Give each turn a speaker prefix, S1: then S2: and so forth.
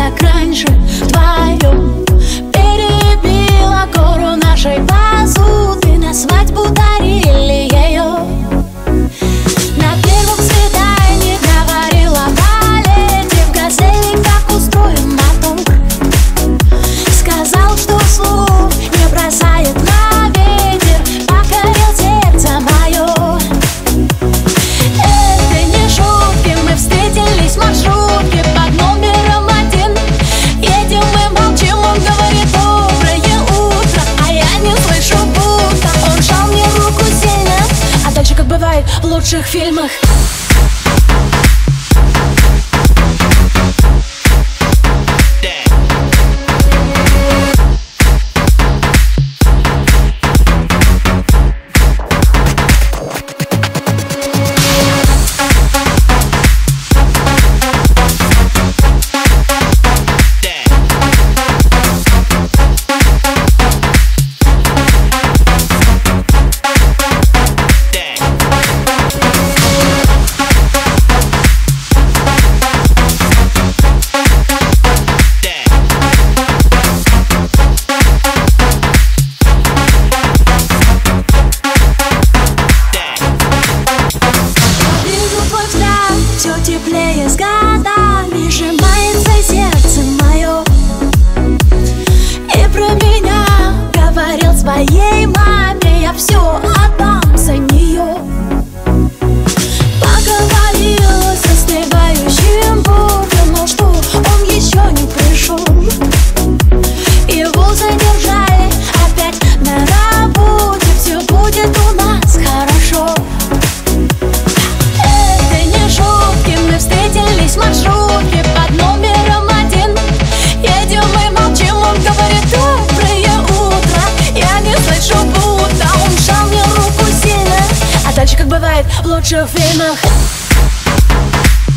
S1: как раньше, вдвоем. Перебила гору нашей посуды, на свадьбу дарили ее. На первом свидании говорила о балете, в газели как устроим потом. Сказал, что слов не бросает на ветер, покорил сердце мое. Это не шутки, мы встретились в маршрутке под номером 1. Едем, мы молчим, он говорит доброе утро, а я не слышу будто. Он жал мне руку сильно, а дальше, как бывает в лучших фильмах. Все теплее с годами сжимается сердце мое. И про меня говорил своей маме, я все отдам за нее. Поговорила с остывающим Богом, но что он еще не пришел. Его задержали опять на работе, все будет у нас хорошо. Мы встретились в маршрутке под номером 1. Едем, мы молчим, он говорит доброе утро, я не слышу будто. Он жал мне руку сильно, а дальше, как бывает в лучших фильмах.